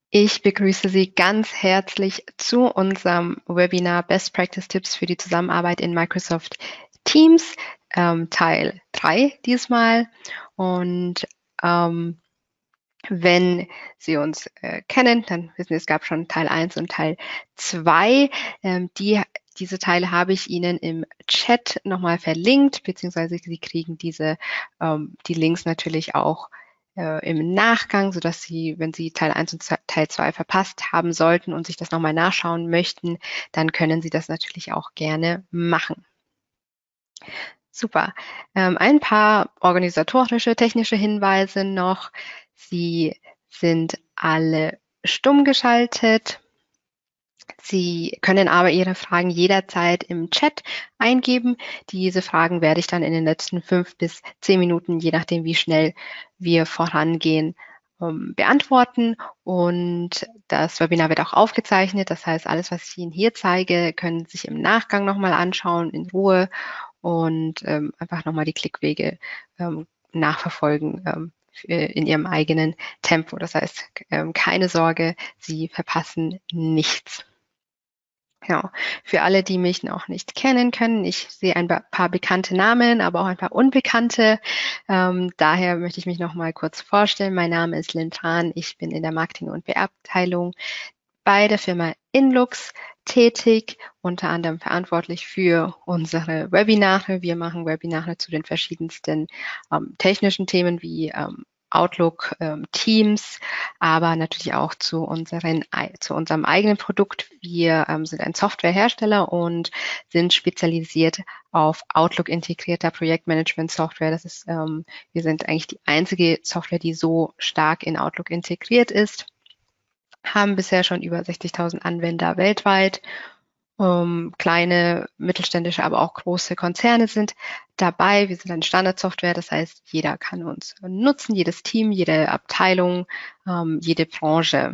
Ich begrüße Sie ganz herzlich zu unserem Webinar Best Practice Tipps für die Zusammenarbeit in Microsoft Teams, Teil 3 diesmal. Und wenn Sie uns kennen, dann wissen Sie, es gab schon Teil 1 und Teil 2. Diese Teile habe ich Ihnen im Chat nochmal verlinkt, beziehungsweise Sie kriegen die Links natürlich auch im Nachgang, sodass Sie, wenn Sie Teil 1 und Teil 2 verpasst haben sollten und sich das nochmal nachschauen möchten, dann können Sie das natürlich auch gerne machen. Super. Ein paar organisatorische, technische Hinweise noch. Sie sind alle stumm geschaltet. Sie können aber Ihre Fragen jederzeit im Chat eingeben. Diese Fragen werde ich dann in den letzten 5 bis 10 Minuten, je nachdem wie schnell wir vorangehen, beantworten. Und das Webinar wird auch aufgezeichnet. Das heißt, alles, was ich Ihnen hier zeige, können Sie sich im Nachgang nochmal anschauen, in Ruhe und einfach nochmal die Klickwege nachverfolgen in Ihrem eigenen Tempo. Das heißt, keine Sorge, Sie verpassen nichts. Genau. Für alle, die mich noch nicht kennen können, ich sehe ein paar bekannte Namen, aber auch ein paar unbekannte. Daher möchte ich mich noch mal kurz vorstellen. Mein Name ist Lynn Tran. Ich bin in der Marketing- und PR-Abteilung bei der Firma Inlux tätig, unter anderem verantwortlich für unsere Webinare. Wir machen Webinare zu den verschiedensten technischen Themen wie Outlook, Teams, aber natürlich auch zu unserem eigenen Produkt. Wir sind ein Softwarehersteller und sind spezialisiert auf Outlook-integrierter Projektmanagement-Software. Wir sind eigentlich die einzige Software, die so stark in Outlook integriert ist, haben bisher schon über 60.000 Anwender weltweit. Kleine, mittelständische, aber auch große Konzerne sind dabei. Wir sind eine Standardsoftware, das heißt, jeder kann uns nutzen, jedes Team, jede Abteilung, jede Branche.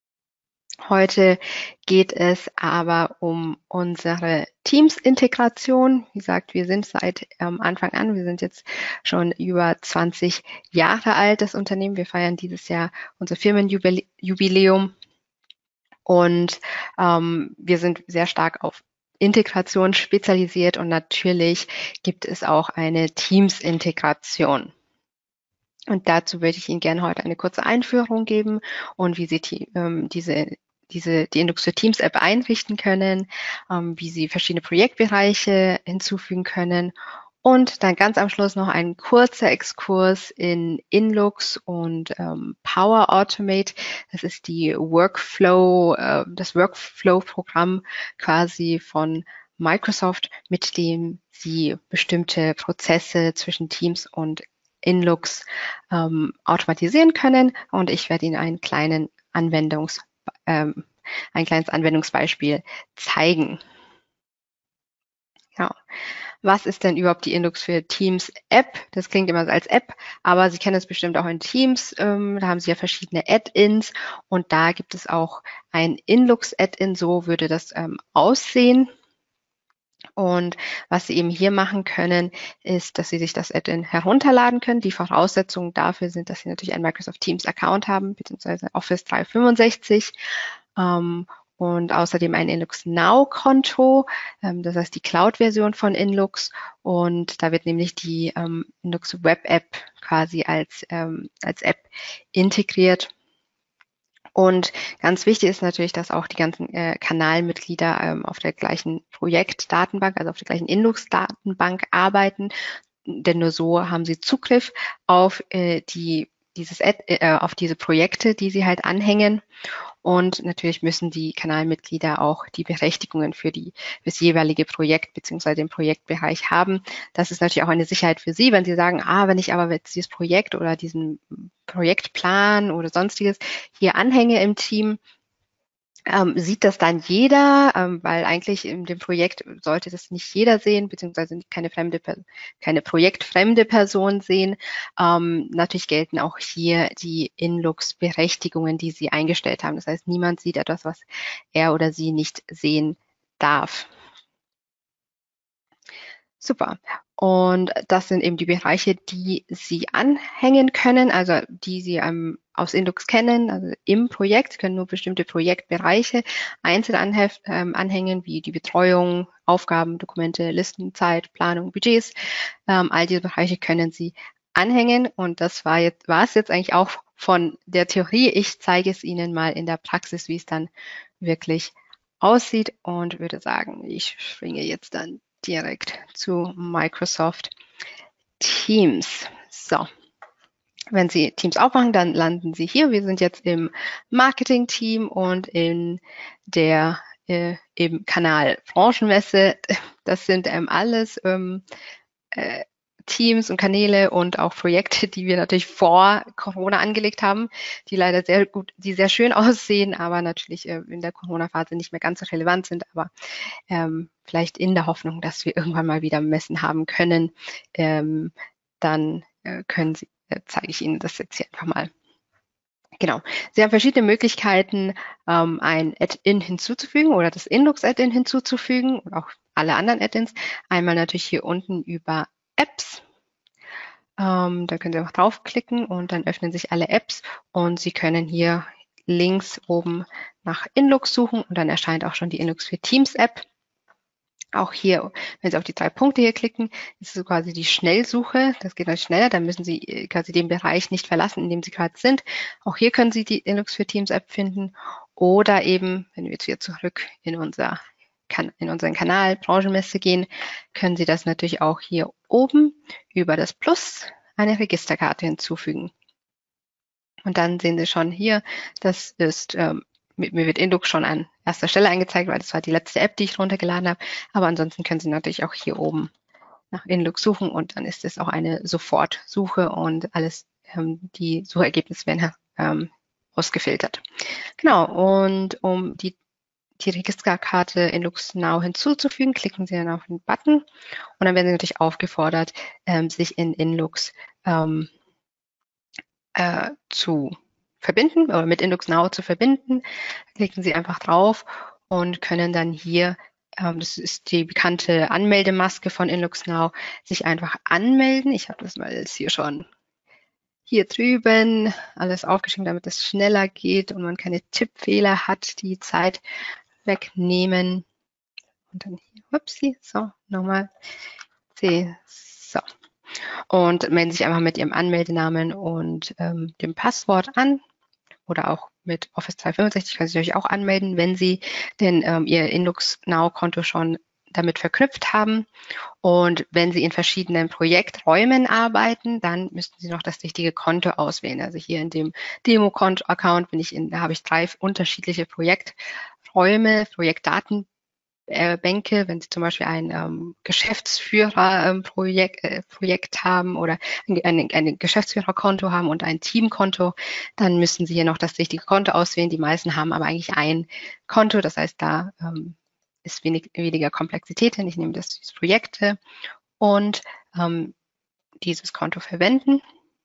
Heute geht es aber um unsere Teams-Integration. Wie gesagt, wir sind seit Anfang an, wir sind jetzt schon über 20 Jahre alt, das Unternehmen. Wir feiern dieses Jahr unser Firmenjubiläum. Und wir sind sehr stark auf Integration spezialisiert und natürlich gibt es auch eine Teams-Integration. Und dazu würde ich Ihnen gerne heute eine kurze Einführung geben und wie Sie die Indux für Teams App einrichten können, wie Sie verschiedene Projektbereiche hinzufügen können und dann ganz am Schluss noch ein kurzer Exkurs in Inlux und Power Automate. Das ist das Workflow-Programm quasi von Microsoft, mit dem Sie bestimmte Prozesse zwischen Teams und Inlux automatisieren können. Und ich werde Ihnen ein kleines Anwendungsbeispiel zeigen. Ja. Was ist denn überhaupt die Inlux für Teams App? Das klingt immer als App, aber Sie kennen es bestimmt auch in Teams. Da haben Sie ja verschiedene Add-ins und da gibt es auch ein Inlux Add-in, so würde das aussehen. Und was Sie eben hier machen können, ist, dass Sie sich das Add-in herunterladen können. Die Voraussetzungen dafür sind, dass Sie natürlich einen Microsoft Teams Account haben, beziehungsweise Office 365. Und außerdem ein Inlux Now Konto, das heißt die Cloud-Version von Inlux. Und da wird nämlich die Inlux Web App quasi als App integriert. Und ganz wichtig ist natürlich, dass auch die ganzen Kanalmitglieder auf der gleichen Projektdatenbank, also auf der gleichen Inlux-Datenbank arbeiten, denn nur so haben sie Zugriff auf auf diese Projekte, die sie halt anhängen. Und natürlich müssen die Kanalmitglieder auch die Berechtigungen für das jeweilige Projekt bzw. den Projektbereich haben. Das ist natürlich auch eine Sicherheit für Sie, wenn Sie sagen, wenn ich aber jetzt dieses Projekt oder diesen Projektplan oder sonstiges hier anhänge im Team, sieht das dann jeder, weil eigentlich in dem Projekt sollte das nicht jeder sehen, beziehungsweise keine projektfremde Person sehen. Natürlich gelten auch hier die Inlux-Berechtigungen, die Sie eingestellt haben. Das heißt, niemand sieht etwas, was er oder sie nicht sehen darf. Super. Und das sind eben die Bereiche, die Sie anhängen können, also die Sie aus Inlux kennen, also im Projekt. Sie können nur bestimmte Projektbereiche einzeln anhängen, wie die Betreuung, Aufgaben, Dokumente, Listen, Zeit, Planung, Budgets. All diese Bereiche können Sie anhängen und das war es jetzt eigentlich auch von der Theorie. Ich zeige es Ihnen mal in der Praxis, wie es dann wirklich aussieht und würde sagen, ich springe jetzt dann direkt zu Microsoft Teams. So, wenn Sie Teams aufmachen, dann landen Sie hier. Wir sind jetzt im Marketing-Team und in der eben Kanal Branchenmesse. Das sind alles Teams und Kanäle und auch Projekte, die wir natürlich vor Corona angelegt haben, die leider sehr schön aussehen, aber natürlich in der Corona-Phase nicht mehr ganz so relevant sind, aber vielleicht in der Hoffnung, dass wir irgendwann mal wieder Messen haben können, dann zeige ich Ihnen das jetzt hier einfach mal. Genau. Sie haben verschiedene Möglichkeiten, ein Add-in hinzuzufügen oder das Inlux-Add-in hinzuzufügen und auch alle anderen Add-ins. Einmal natürlich hier unten über Apps. Da können Sie auch draufklicken und dann öffnen sich alle Apps und Sie können hier links oben nach Inlux suchen und dann erscheint auch schon die Inlux für Teams App. Auch hier, wenn Sie auf die 3 Punkte hier klicken, ist so quasi die Schnellsuche. Das geht dann schneller, dann müssen Sie quasi den Bereich nicht verlassen, in dem Sie gerade sind. Auch hier können Sie die Inlux für Teams App finden oder eben, wenn wir jetzt wieder zurück in unseren Kanal Branchenmesse gehen, können Sie das natürlich auch hier oben über das Plus eine Registerkarte hinzufügen. Und dann sehen Sie schon hier, das ist mir wird Inlux schon an erster Stelle angezeigt, weil das war die letzte App, die ich runtergeladen habe. Aber ansonsten können Sie natürlich auch hier oben nach Inlux suchen und dann ist es auch eine Sofortsuche und alles, die Suchergebnisse werden ausgefiltert. Genau, und um die Registerkarte Inlux Now hinzuzufügen, klicken Sie dann auf den Button und dann werden Sie natürlich aufgefordert, sich in Inlux zu verbinden oder mit Inlux Now zu verbinden. Klicken Sie einfach drauf und können dann hier, das ist die bekannte Anmeldemaske von Inlux Now, sich einfach anmelden. Ich habe das mal jetzt hier schon hier drüben alles aufgeschrieben, damit es schneller geht und man keine Tippfehler hat, die Zeit wegnehmen. Und dann hier, upsie, so, nochmal. So. Und melden sich einfach mit Ihrem Anmeldenamen und dem Passwort an. Oder auch mit Office 365 können Sie sich auch anmelden, wenn Sie denn Ihr Inlux Now-Konto schon damit verknüpft haben. Und wenn Sie in verschiedenen Projekträumen arbeiten, dann müssten Sie noch das richtige Konto auswählen. Also hier in dem Demo-Account da habe ich 3 unterschiedliche Projekträume, Projektdatenbänke. Wenn Sie zum Beispiel ein Geschäftsführerprojekt haben oder ein Geschäftsführerkonto haben und ein Teamkonto, dann müssen Sie hier noch das richtige Konto auswählen. Die meisten haben aber eigentlich ein Konto, das heißt, da ist weniger Komplexität hin. Ich nehme das Projekte und dieses Konto verwenden.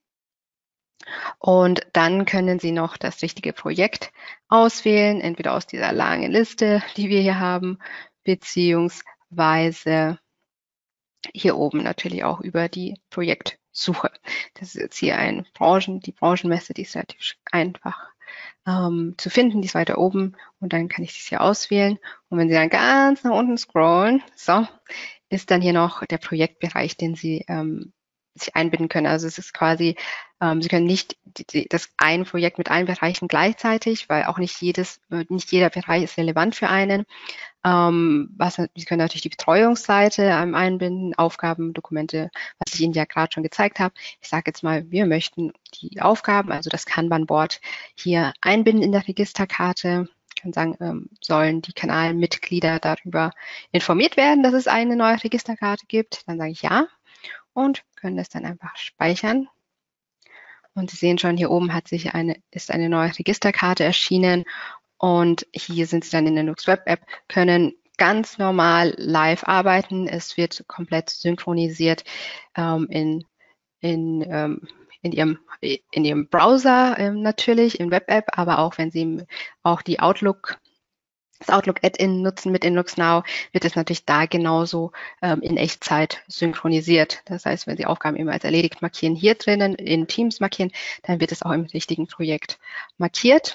Und dann können Sie noch das richtige Projekt auswählen, entweder aus dieser langen Liste, die wir hier haben, beziehungsweise hier oben natürlich auch über die Projektsuche. Das ist jetzt hier die Branchenmesse, die ist relativ einfach zu finden, die ist weiter oben und dann kann ich das hier auswählen. Und wenn Sie dann ganz nach unten scrollen, so, ist dann hier noch der Projektbereich, den Sie sich einbinden können. Also es ist quasi, Sie können nicht das ein Projekt mit allen Bereichen gleichzeitig, weil auch nicht jeder Bereich ist relevant für einen. Sie können natürlich die Betreuungsseite einbinden, Aufgaben, Dokumente, was ich Ihnen ja gerade schon gezeigt habe. Ich sage jetzt mal, wir möchten die Aufgaben, also das Kanban-Board hier einbinden in der Registerkarte. Ich kann sagen, sollen die Kanalmitglieder darüber informiert werden, dass es eine neue Registerkarte gibt? Dann sage ich ja und können das dann einfach speichern. Und Sie sehen schon, hier oben ist eine neue Registerkarte erschienen und hier sind Sie dann in der Linux Web App, können ganz normal live arbeiten. Es wird komplett synchronisiert in Ihrem Browser natürlich, in Web App, aber auch wenn Sie auch die Outlook das Outlook-Add-in nutzen mit Inbox Now, wird es natürlich da genauso in Echtzeit synchronisiert. Das heißt, wenn Sie Aufgaben immer als erledigt markieren, hier drinnen in Teams markieren, dann wird es auch im richtigen Projekt markiert.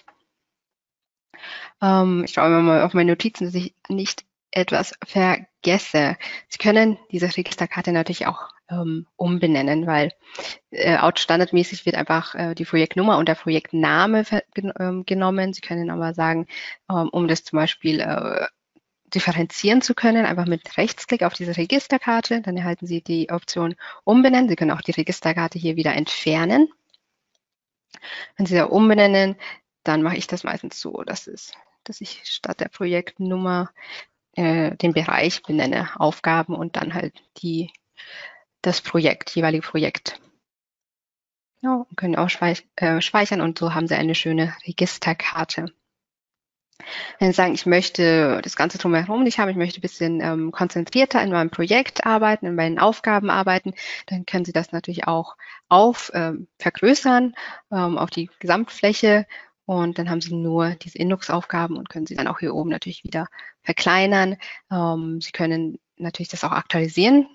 Ich schaue mal auf meine Notizen, dass ich nicht etwas vergesse. Sie können diese Registerkarte natürlich auch umbenennen, weil standardmäßig wird einfach die Projektnummer und der Projektname genommen. Sie können aber sagen, um das zum Beispiel differenzieren zu können, einfach mit Rechtsklick auf diese Registerkarte, dann erhalten Sie die Option umbenennen. Sie können auch die Registerkarte hier wieder entfernen. Wenn Sie da umbenennen, dann mache ich das meistens so, dass ich statt der Projektnummer den Bereich benenne, Aufgaben und dann halt das jeweilige Projekt. Ja, und können auch speichern und so haben Sie eine schöne Registerkarte. Wenn Sie sagen, ich möchte das Ganze drumherum nicht haben, ich möchte ein bisschen konzentrierter in meinem Projekt arbeiten, in meinen Aufgaben arbeiten, dann können Sie das natürlich auch vergrößern auf die Gesamtfläche und dann haben Sie nur diese Inbox-Aufgaben und können sie dann auch hier oben natürlich wieder verkleinern. Sie können natürlich das auch aktualisieren.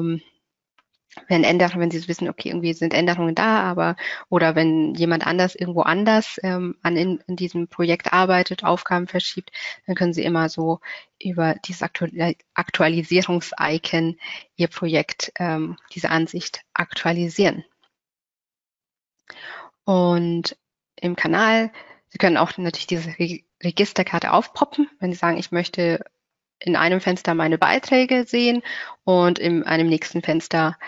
Wenn Sie wissen, okay, irgendwie sind Änderungen da, oder wenn jemand anders irgendwo anders in diesem Projekt arbeitet, Aufgaben verschiebt, dann können Sie immer so über dieses Aktualisierungs-Icon Ihr Projekt, diese Ansicht aktualisieren. Und im Kanal, Sie können auch natürlich diese Registerkarte aufpoppen, wenn Sie sagen, ich möchte in einem Fenster meine Beiträge sehen und in einem nächsten Fenster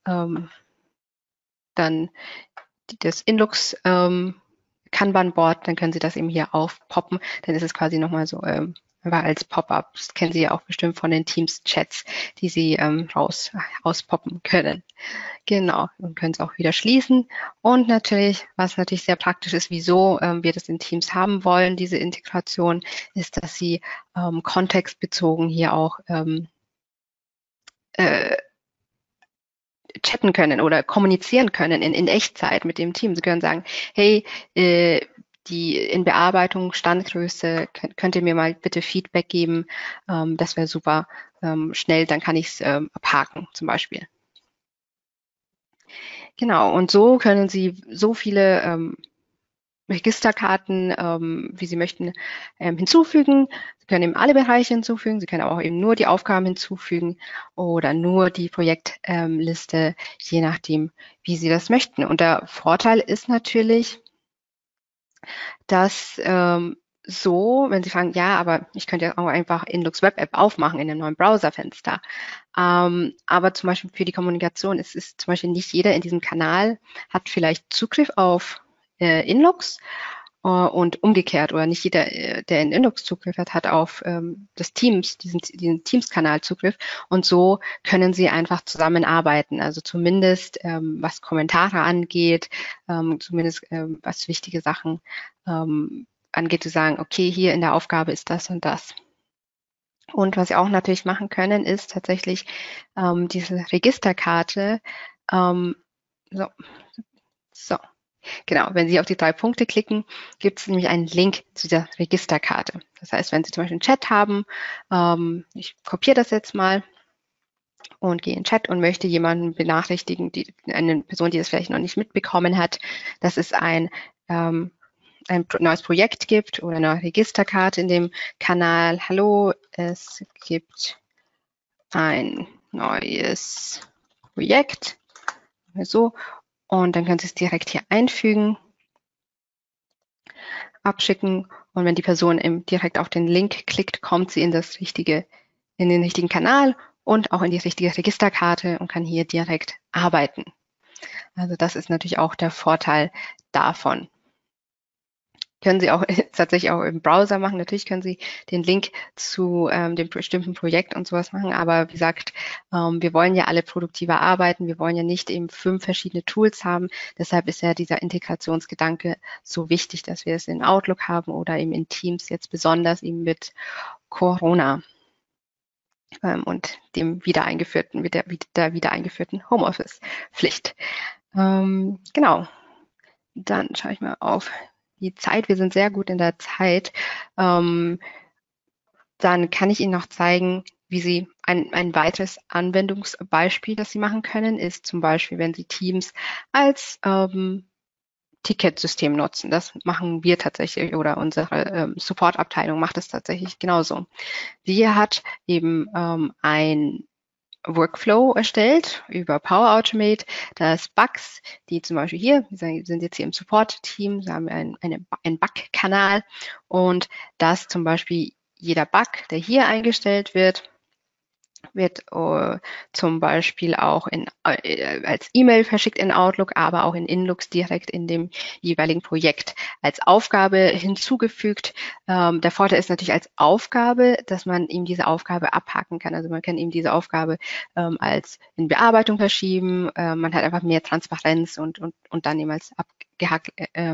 dann das Inlux Kanban-Board, dann können Sie das eben hier aufpoppen. Dann ist es quasi nochmal so einfach als Pop-up. Das kennen Sie ja auch bestimmt von den Teams-Chats, die Sie auspoppen können. Genau, und können es auch wieder schließen. Und natürlich, was natürlich sehr praktisch ist, wieso wir das in Teams haben wollen, diese Integration, ist, dass Sie kontextbezogen hier auch chatten können oder kommunizieren können in Echtzeit mit dem Team. Sie können sagen, hey, die in Bearbeitung, Standgröße, könnt ihr mir mal bitte Feedback geben? Das wäre super schnell, dann kann ich es abhaken zum Beispiel. Genau, und so können Sie so viele Registerkarten, wie Sie möchten, hinzufügen. Sie können eben alle Bereiche hinzufügen. Sie können aber auch eben nur die Aufgaben hinzufügen oder nur die Projektliste, je nachdem, wie Sie das möchten. Und der Vorteil ist natürlich, dass so, wenn Sie fragen, ja, aber ich könnte ja auch einfach Inlux Web App aufmachen in einem neuen Browserfenster. Aber zum Beispiel für die Kommunikation ist zum Beispiel nicht jeder in diesem Kanal hat vielleicht Zugriff auf Inlux und umgekehrt oder nicht jeder, der in Inlux Zugriff hat, hat auf das Teams, diesen Teams-Kanal Zugriff und so können sie einfach zusammenarbeiten, also zumindest was Kommentare angeht, zumindest was wichtige Sachen angeht, zu sagen, okay, hier in der Aufgabe ist das und das. Und was Sie auch natürlich machen können, ist tatsächlich diese Registerkarte, so, genau, wenn Sie auf die 3 Punkte klicken, gibt es nämlich einen Link zu der Registerkarte. Das heißt, wenn Sie zum Beispiel einen Chat haben, ich kopiere das jetzt mal und gehe in den Chat und möchte jemanden benachrichtigen, eine Person, die das vielleicht noch nicht mitbekommen hat, dass es ein neues Projekt gibt oder eine Registerkarte in dem Kanal. Hallo, es gibt ein neues Projekt. So. Und dann können Sie es direkt hier einfügen, abschicken. Und wenn die Person direkt auf den Link klickt, kommt sie in den richtigen Kanal und auch in die richtige Registerkarte und kann hier direkt arbeiten. Also das ist natürlich auch der Vorteil davon. Können Sie auch tatsächlich auch im Browser machen. Natürlich können Sie den Link zu dem bestimmten Projekt und sowas machen. Aber wie gesagt, wir wollen ja alle produktiver arbeiten. Wir wollen ja nicht eben 5 verschiedene Tools haben. Deshalb ist ja dieser Integrationsgedanke so wichtig, dass wir es in Outlook haben oder eben in Teams jetzt besonders eben mit Corona und mit der wieder eingeführten Homeoffice-Pflicht. Genau. Dann schaue ich mal auf die Zeit. Wir sind sehr gut in der Zeit. Dann kann ich Ihnen noch zeigen, wie Sie ein weiteres Anwendungsbeispiel, das Sie machen können, ist zum Beispiel, wenn Sie Teams als Ticketsystem nutzen. Das machen wir tatsächlich oder unsere Supportabteilung macht es tatsächlich genauso. Sie hat eben ein Workflow erstellt über Power Automate, dass Bugs, die zum Beispiel hier, wir sind jetzt hier im Support-Team, wir haben einen Bug-Kanal und dass zum Beispiel jeder Bug, der hier eingestellt wird, wird zum Beispiel auch als E-Mail verschickt in Outlook, aber auch in Inlooks direkt in dem jeweiligen Projekt als Aufgabe hinzugefügt. Der Vorteil ist natürlich als Aufgabe, dass man ihm diese Aufgabe abhaken kann. Also man kann ihm diese Aufgabe als in Bearbeitung verschieben. Man hat einfach mehr Transparenz und dann eben als abgehakt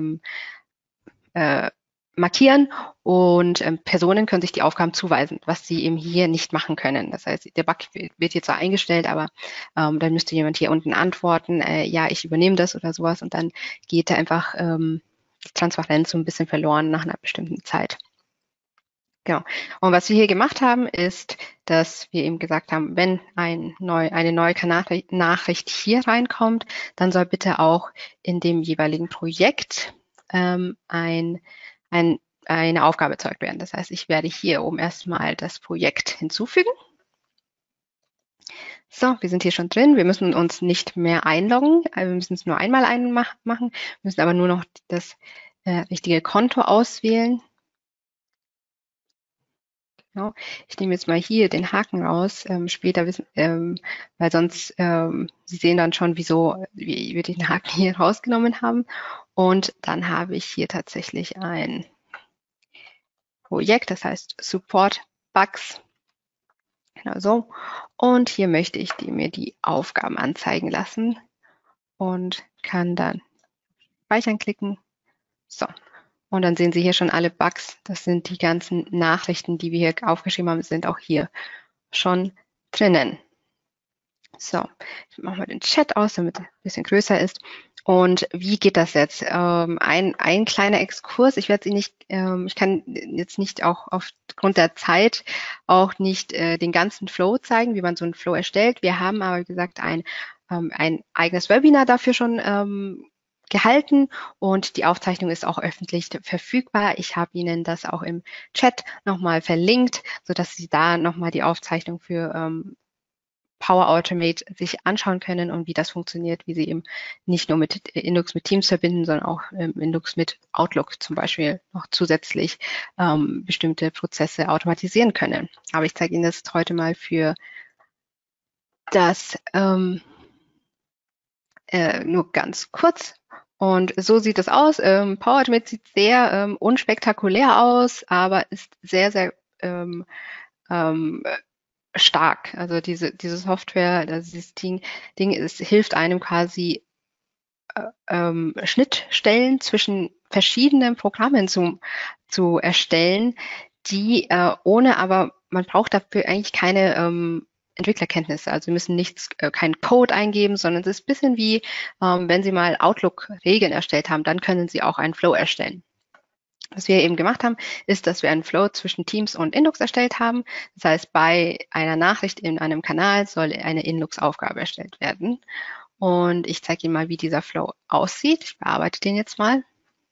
markieren und Personen können sich die Aufgaben zuweisen, was sie eben hier nicht machen können. Das heißt, der Bug wird jetzt zwar eingestellt, aber dann müsste jemand hier unten antworten, ja, ich übernehme das oder sowas und dann geht da einfach die Transparenz so ein bisschen verloren nach einer bestimmten Zeit. Genau. Und was wir hier gemacht haben, ist, dass wir eben gesagt haben, wenn eine neue Nachricht hier reinkommt, dann soll bitte auch in dem jeweiligen Projekt eine Aufgabe erzeugt werden. Das heißt, ich werde hier oben erstmal das Projekt hinzufügen. So, wir sind hier schon drin. Wir müssen uns nicht mehr einloggen. Wir müssen es nur einmal machen, müssen aber nur noch das richtige Konto auswählen. Genau. Ich nehme jetzt mal hier den Haken raus, später wissen, weil sonst, Sie sehen dann schon, wie wir den Haken hier rausgenommen haben. Und dann habe ich hier tatsächlich ein Projekt, das heißt Support Bugs. Genau so. Und hier möchte ich mir die Aufgaben anzeigen lassen und kann dann Speichern klicken. So. Und dann sehen Sie hier schon alle Bugs. Das sind die ganzen Nachrichten, die wir hier aufgeschrieben haben, sind auch hier schon drinnen. So, ich mache mal den Chat aus, damit er ein bisschen größer ist. Und wie geht das jetzt? Ein kleiner Exkurs. Ich werde Sie nicht, ich kann jetzt nicht auch aufgrund der Zeit auch nicht den ganzen Flow zeigen, wie man so einen Flow erstellt. Wir haben aber, wie gesagt, ein eigenes Webinar dafür schon gehalten und die Aufzeichnung ist auch öffentlich verfügbar. Ich habe Ihnen das auch im Chat nochmal verlinkt, sodass Sie da nochmal die Aufzeichnung für Power Automate sich anschauen können und wie das funktioniert, wie Sie eben nicht nur mit Inlooks mit Teams verbinden, sondern auch Inlooks mit Outlook zum Beispiel noch zusätzlich bestimmte Prozesse automatisieren können. Aber ich zeige Ihnen das heute mal für das nur ganz kurz. Und so sieht es aus. Power Automate sieht sehr unspektakulär aus, aber ist sehr, sehr stark. Also diese Software, dieses Ding hilft einem quasi Schnittstellen zwischen verschiedenen Programmen zu erstellen, die aber man braucht dafür eigentlich keine Entwicklerkenntnisse. Also Sie müssen keinen Code eingeben, sondern es ist ein bisschen wie, wenn Sie mal Outlook-Regeln erstellt haben, dann können Sie auch einen Flow erstellen. Was wir eben gemacht haben, ist, dass wir einen Flow zwischen Teams und Inlooks erstellt haben. Das heißt, bei einer Nachricht in einem Kanal soll eine Inlooks-Aufgabe erstellt werden. Und ich zeige Ihnen mal, wie dieser Flow aussieht. Ich bearbeite den jetzt mal.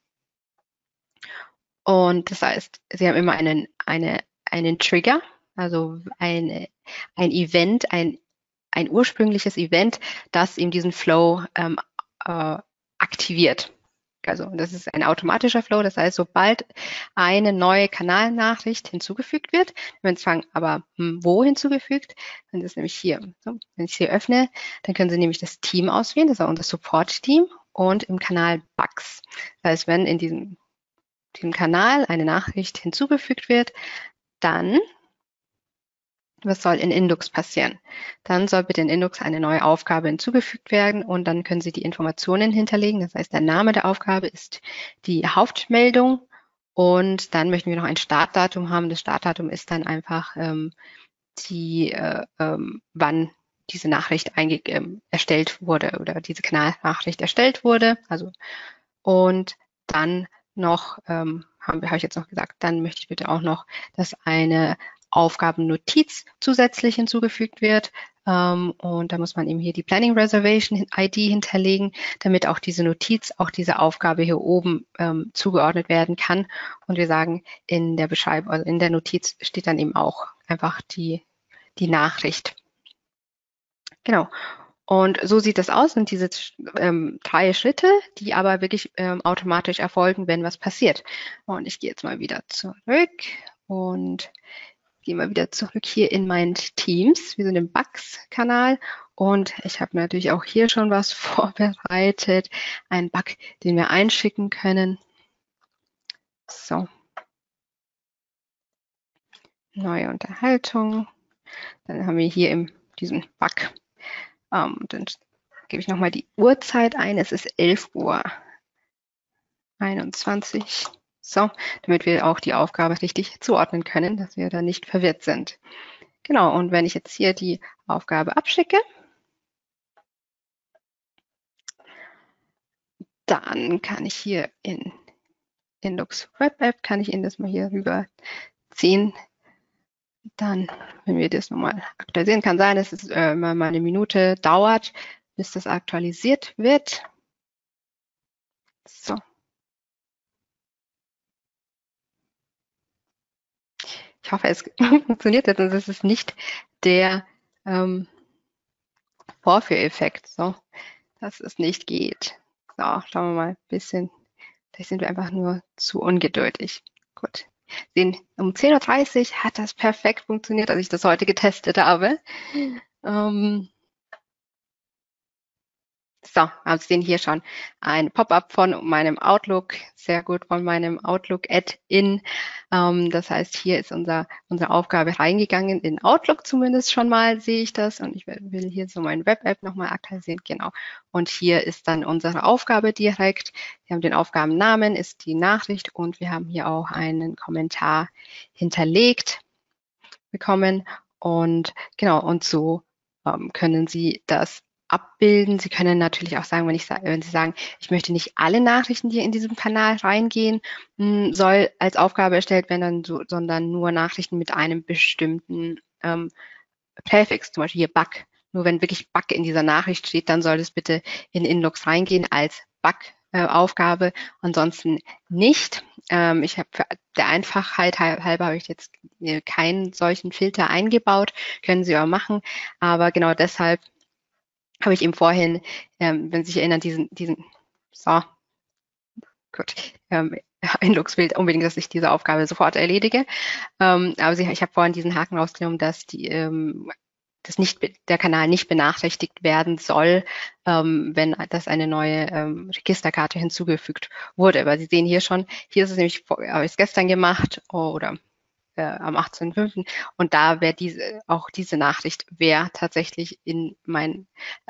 Und das heißt, Sie haben immer einen Trigger, also ein Event, ein ursprüngliches Event, das eben diesen Flow aktiviert. Also das ist ein automatischer Flow, das heißt, sobald eine neue Kanalnachricht hinzugefügt wird, wenn es fragen, aber wo hinzugefügt, dann ist es nämlich hier. So, wenn ich hier öffne, dann können Sie nämlich das Team auswählen, das ist auch unser Support-Team und im Kanal Bugs. Das heißt, wenn in diesem Kanal eine Nachricht hinzugefügt wird, dann was soll in Inlooks passieren? Dann soll bitte in Inlooks eine neue Aufgabe hinzugefügt werden und dann können Sie die Informationen hinterlegen. Das heißt, der Name der Aufgabe ist die Hauptmeldung und dann möchten wir noch ein Startdatum haben. Das Startdatum ist dann einfach wann diese Nachricht erstellt wurde oder diese Kanalnachricht erstellt wurde. Also und dann noch habe ich jetzt noch gesagt, dann möchte ich bitte auch noch, dass eine Aufgabennotiz zusätzlich hinzugefügt wird. Und da muss man eben hier die Planning Reservation ID hinterlegen, damit auch diese Notiz, auch diese Aufgabe hier oben zugeordnet werden kann. Und wir sagen, in der Beschreibung, also in der Notiz steht dann eben auch einfach die Nachricht. Genau. Und so sieht das aus, sind diese 3 Schritte, die aber wirklich automatisch erfolgen, wenn was passiert. Und ich gehe jetzt mal wieder zurück und gehe mal wieder zurück hier in mein Teams. Wir sind im Bugs-Kanal und ich habe natürlich auch hier schon was vorbereitet. Ein Bug, den wir einschicken können. So. Neue Unterhaltung. Dann haben wir hier in diesem Bug, dann gebe ich nochmal die Uhrzeit ein. Es ist 11:21 Uhr. So, damit wir auch die Aufgabe richtig zuordnen können, dass wir da nicht verwirrt sind. Genau, und wenn ich jetzt hier die Aufgabe abschicke, dann kann ich hier in Inlux Web App, kann ich Ihnen das mal hier rüberziehen. Dann, wenn wir das nochmal aktualisieren, kann sein, dass es immer mal eine Minute dauert, bis das aktualisiert wird. So. Ich hoffe, es funktioniert jetzt und es ist nicht der Vorführeffekt, so, dass es nicht geht. So, schauen wir mal ein bisschen. Vielleicht sind wir einfach nur zu ungeduldig. Gut. Sehen, um 10:30 Uhr hat das perfekt funktioniert, als ich das heute getestet habe. So, also sehen hier schon ein Pop-up von meinem Outlook, sehr gut von meinem Outlook Add-in. Das heißt, hier ist unsere Aufgabe reingegangen, in Outlook zumindest schon mal sehe ich das und ich will hier so meine Web-App nochmal aktualisieren, genau. Und hier ist dann unsere Aufgabe direkt. Wir haben den Aufgabennamen, ist die Nachricht und wir haben hier auch einen Kommentar hinterlegt bekommen und genau, und so können Sie das abbilden. Sie können natürlich auch sagen, wenn Sie sagen, ich möchte nicht alle Nachrichten, die in diesem Kanal reingehen, soll als Aufgabe erstellt werden, sondern nur Nachrichten mit einem bestimmten Präfix, zum Beispiel hier Bug. Nur wenn wirklich Bug in dieser Nachricht steht, dann soll es bitte in Inlux reingehen als Bug-Aufgabe, ansonsten nicht. Ich habe der Einfachheit halber habe ich jetzt keinen solchen Filter eingebaut, können Sie auch machen, aber genau deshalb habe ich eben vorhin, wenn Sie sich erinnern, so, gut, Inlux will unbedingt, dass ich diese Aufgabe sofort erledige, aber ich habe vorhin diesen Haken rausgenommen, dass der Kanal nicht benachrichtigt werden soll, wenn das eine neue Registerkarte hinzugefügt wurde. Aber Sie sehen hier schon, hier ist es nämlich, habe ich es gestern gemacht oder am 18.05. Und da wäre auch diese Nachricht wäre tatsächlich in mein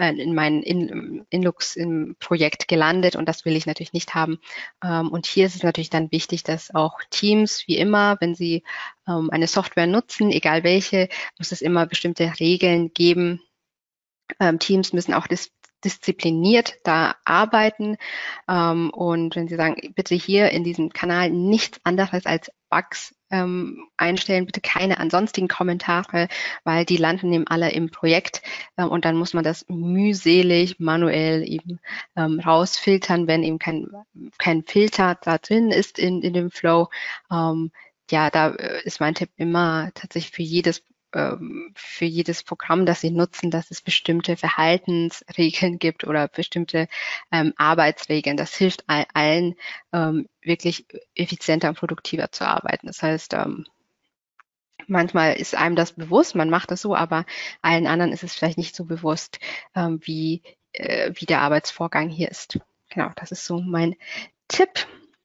Inlux im Projekt gelandet und das will ich natürlich nicht haben. Und hier ist es natürlich dann wichtig, dass auch Teams, wie immer, wenn sie eine Software nutzen, egal welche, muss es immer bestimmte Regeln geben. Teams müssen auch diszipliniert da arbeiten. Und wenn Sie sagen, bitte hier in diesem Kanal nichts anderes als Bugs einstellen, bitte keine ansonstigen Kommentare, weil die landen eben alle im Projekt und dann muss man das mühselig manuell eben rausfiltern, wenn eben kein Filter da drin ist in dem Flow. Ja, da ist mein Tipp immer tatsächlich für jedes Programm, das Sie nutzen, dass es bestimmte Verhaltensregeln gibt oder bestimmte Arbeitsregeln. Das hilft allen, wirklich effizienter und produktiver zu arbeiten. Das heißt, manchmal ist einem das bewusst, man macht das so, aber allen anderen ist es vielleicht nicht so bewusst, wie der Arbeitsvorgang hier ist. Genau, das ist so mein Tipp.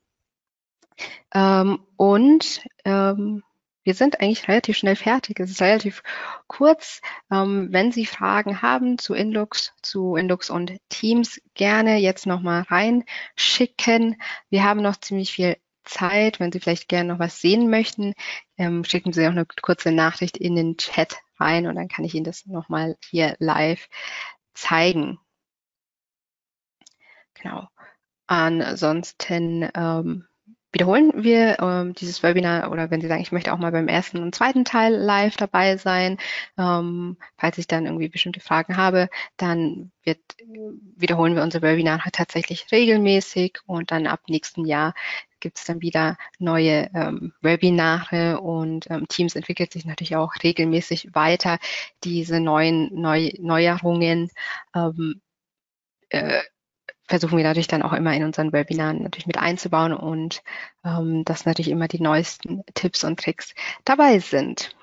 Wir sind eigentlich relativ schnell fertig. Es ist relativ kurz. Wenn Sie Fragen haben zu Inlux und Teams, gerne jetzt nochmal reinschicken. Wir haben noch ziemlich viel Zeit. Wenn Sie vielleicht gerne noch was sehen möchten, schicken Sie auch eine kurze Nachricht in den Chat rein und dann kann ich Ihnen das nochmal hier live zeigen. Genau. Ansonsten wiederholen wir dieses Webinar, oder wenn Sie sagen, ich möchte auch mal beim ersten und zweiten Teil live dabei sein, falls ich dann irgendwie bestimmte Fragen habe, dann wiederholen wir unser Webinar tatsächlich regelmäßig, und dann ab nächsten Jahr gibt es dann wieder neue Webinare, und Teams entwickelt sich natürlich auch regelmäßig weiter. Diese Neuerungen versuchen wir natürlich dann auch immer in unseren Webinaren natürlich mit einzubauen, und dass natürlich immer die neuesten Tipps und Tricks dabei sind.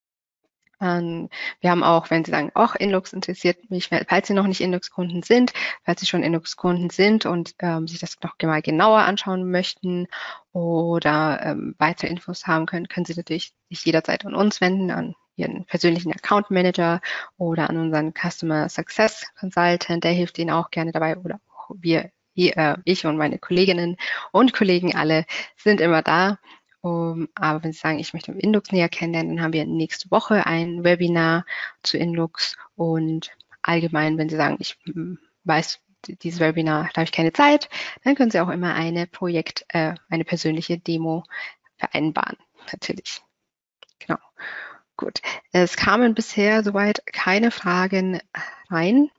Wir haben auch, wenn Sie sagen, auch Inlux interessiert mich, falls Sie noch nicht Inlux-Kunden sind, falls Sie schon Inlux-Kunden sind und sich das noch mal genauer anschauen möchten oder weitere Infos haben können, können Sie natürlich sich jederzeit an uns wenden, an Ihren persönlichen Account Manager oder an unseren Customer Success Consultant, der hilft Ihnen auch gerne dabei, oder auch ich und meine Kolleginnen und Kollegen alle sind immer da. Aber wenn Sie sagen, ich möchte Inlux näher kennenlernen, dann haben wir nächste Woche ein Webinar zu Inlux, und allgemein, wenn Sie sagen, ich weiß, dieses Webinar, da habe ich keine Zeit, dann können Sie auch immer eine persönliche Demo vereinbaren, natürlich. Genau. Gut. Es kamen bisher soweit keine Fragen rein.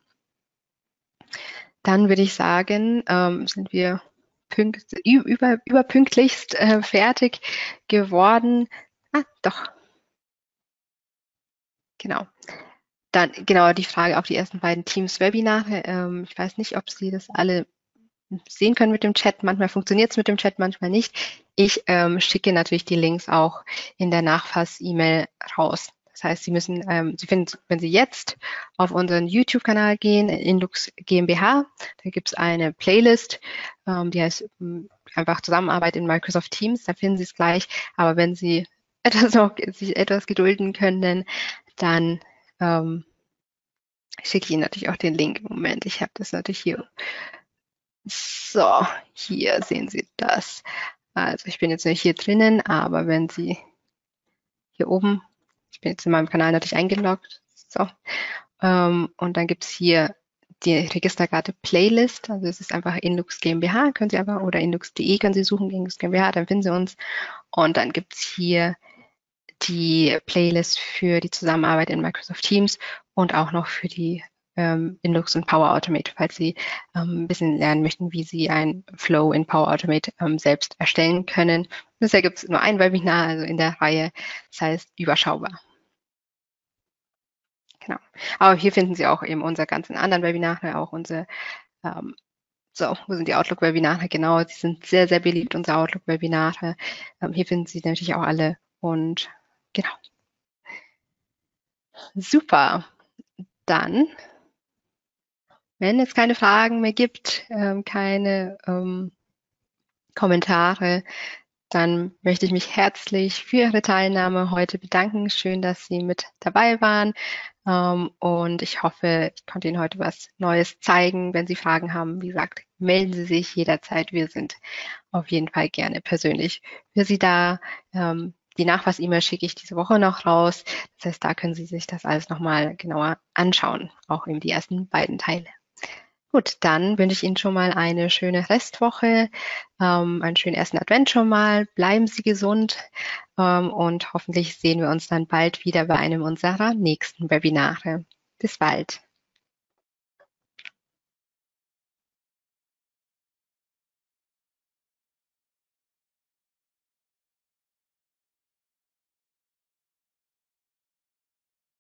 Dann würde ich sagen, sind wir überpünktlichst fertig geworden. Doch. Genau. Dann genau die Frage auf die ersten beiden Teams-Webinare. Ich weiß nicht, ob Sie das alle sehen können mit dem Chat. Manchmal funktioniert es mit dem Chat, manchmal nicht. Ich schicke natürlich die Links auch in der Nachfass-E-Mail raus. Das heißt, Sie finden, wenn Sie jetzt auf unseren YouTube-Kanal gehen, Inlux GmbH, da gibt es eine Playlist, die heißt einfach Zusammenarbeit in Microsoft Teams, da finden Sie es gleich. Aber wenn Sie sich etwas gedulden können, dann schicke ich Ihnen natürlich auch den Link im Moment. Ich habe das natürlich hier. So, hier sehen Sie das. Also ich bin jetzt nicht hier drinnen, aber wenn Sie hier oben, ich bin jetzt in meinem Kanal natürlich eingeloggt, so, und dann gibt es hier die Registerkarte Playlist, also es ist einfach Inlux GmbH, können Sie einfach, oder inlux.de können Sie suchen, Inlux GmbH, dann finden Sie uns, und dann gibt es hier die Playlist für die Zusammenarbeit in Microsoft Teams und auch noch für die Inlux und Power Automate, falls Sie ein bisschen lernen möchten, wie Sie ein Flow in Power Automate selbst erstellen können. Bisher gibt es nur ein Webinar, also in der Reihe, das heißt überschaubar. Genau. Aber hier finden Sie auch eben unsere ganzen anderen Webinare, auch unsere, wo sind die Outlook-Webinare? Genau, die sind sehr, sehr beliebt, unsere Outlook-Webinare. Hier finden Sie natürlich auch alle, und genau. Super. Dann, wenn es keine Fragen mehr gibt, keine Kommentare, dann möchte ich mich herzlich für Ihre Teilnahme heute bedanken. Schön, dass Sie mit dabei waren. Und ich hoffe, ich konnte Ihnen heute was Neues zeigen. Wenn Sie Fragen haben, wie gesagt, melden Sie sich jederzeit. Wir sind auf jeden Fall gerne persönlich für Sie da. Die Nachfass-E-Mail schicke ich diese Woche noch raus. Das heißt, da können Sie sich das alles nochmal genauer anschauen, auch eben die ersten beiden Teile. Gut, dann wünsche ich Ihnen schon mal eine schöne Restwoche, einen schönen ersten Advent schon mal. Bleiben Sie gesund, und hoffentlich sehen wir uns dann bald wieder bei einem unserer nächsten Webinare. Bis bald.